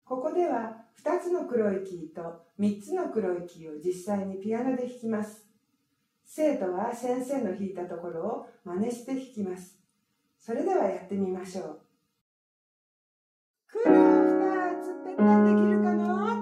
ここでは2つの黒いキーと3つの黒いキーを実際にピアノで弾きます。生徒は先生の弾いたところを真似して弾きます。それではやってみましょう。黒2つって何できるかな？